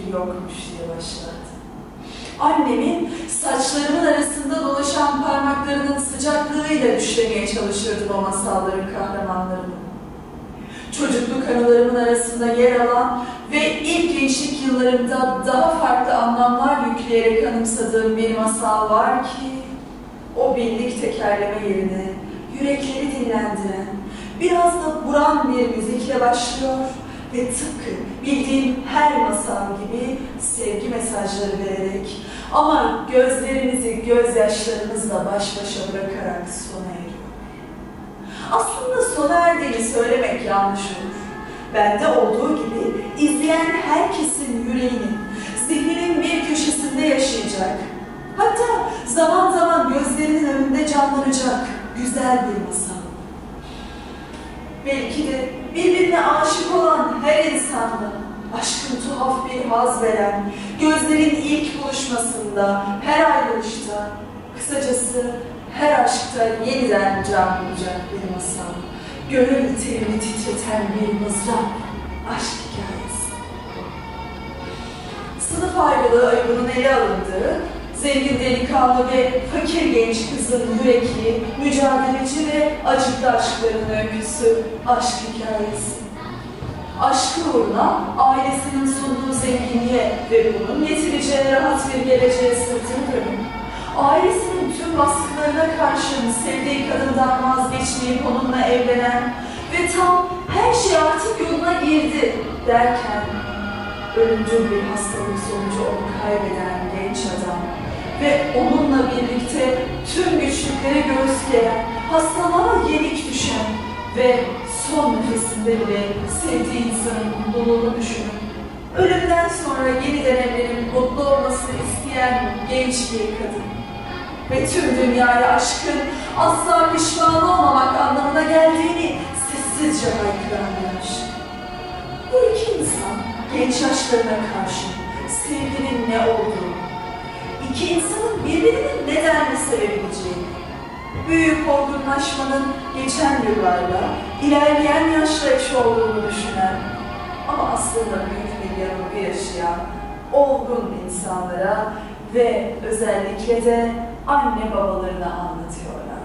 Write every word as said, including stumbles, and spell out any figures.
yokmuş diye başlardı. Annemin saçlarımın arasında dolaşan parmaklarının sıcaklığıyla düşlemeye çalışırdım o masalların kahramanlarını. Çocukluk anılarımın arasında yer alan ve ilk gençlik yıllarımda daha farklı anlamlar yükleyerek anımsadığım bir masal var ki, o birlik tekerleme yerine yürekleri dinlendiren, biraz da buran bir müzikle başlıyor ve tıpkı bildiğim her masal gibi sevgi mesajları vererek ama gözlerimizi gözyaşlarımızla baş başa bırakarak sona eriyor. Aslında sona erdiğini söylemek yanlış olur. Bende olduğu gibi izleyen herkesin yüreğinin, zihninin bir köşesinde yaşayacak, hatta zaman zaman gözlerinin önünde canlanacak güzel bir masal. Belki de birbirine aşık olan her insanda, aşkın tuhaf bir haz veren, gözlerin ilk buluşmasında, her ayrılışta, kısacası her aşkta yeniden can bulacak bir masal. Gönül telini titreten bir mızrap, aşk hikayesi. Sınıf ayrılığı ayıbının ele alındığı, zengin delikanlı ve fakir genç kızın yürekli, mücadeleci ve acıklı aşklarının öyküsü, aşk hikayesi. Aşkı uğruna ailesinin sunduğu zenginliğe ve bunun getireceği rahat bir geleceğe sırtını dönüp, ailesinin tüm baskılarına karşın sevdiği kadından vazgeçmeyip onunla evlenen ve tam her şey artık yoluna girdi derken, ölümcül bir hastalık sonucu onu kaybeden genç adam ve onunla birlikte tüm güçlükleri göğüsleyen, hastalığa yenik düşen ve son nefesinde bile sevdiği insanın mutluluğunu düşünüp, ölümden sonra yeniden evlenip mutlu olmasını isteyen genç bir kadın ve tüm dünyaya aşkın asla pişman olmamak anlamına geldiğini sessizce haykıran bir aşk. Bu iki insan genç yaşlarına karşı sevginin ne olduğunu, iki insanın birbirini nedenle sevebileceğini, büyük olgunlaşmanın geçen yıllarla ilerleyen yaşla eş olduğunu düşünen ama aslında büyük bir yanılgı yaşayan olgun insanlara ve özellikle de anne babalarına anlatıyorlar.